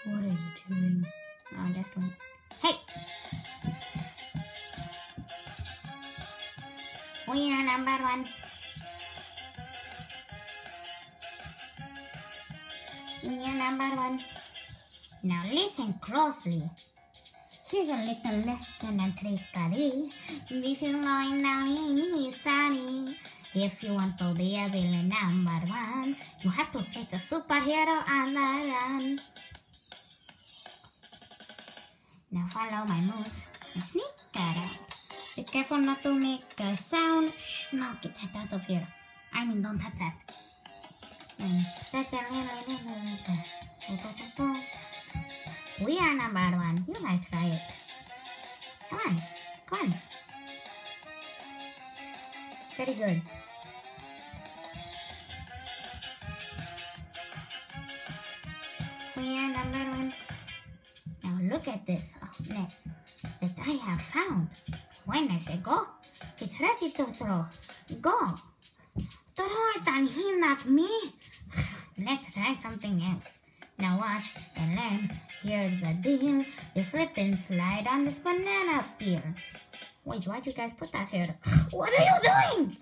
What are you doing? Oh, just wait. Hey! We are number one. We are number one. Now listen closely. Here's a little lesson and trickery. This is going down in history. If you want to be a villain number one, you have to chase a superhero on the run. Now follow my moves and sneak around. Be careful not to make a sound. No, get that out of here. I mean, don't touch that. We are number one. You guys try it. Come on. Come on. Very good. We are number one. Now look at this net that I have found. When I say go, it's ready to throw. Go. Throw it and hint at me. Let's try something else. Now watch and learn. Here's the deal. You slip and slide on this banana peel. Wait, why'd you guys put that here? What are you doing?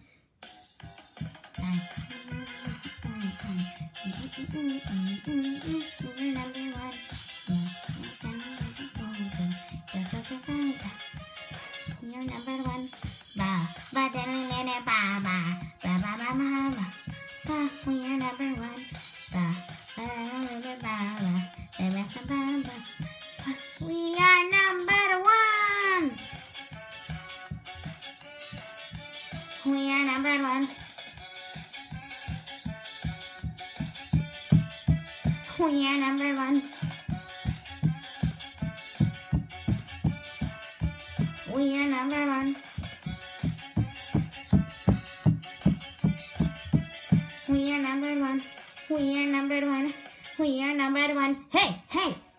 You're number one. Ba ba da da da ba ba ba ba ba ba ba. Ba, we are number one. Ba ba da da ba ba ba ba ba ba ba. We are number one. We are number one. We are number one. We are number one. We are number one. We are number one. We are number one. Hey, hey!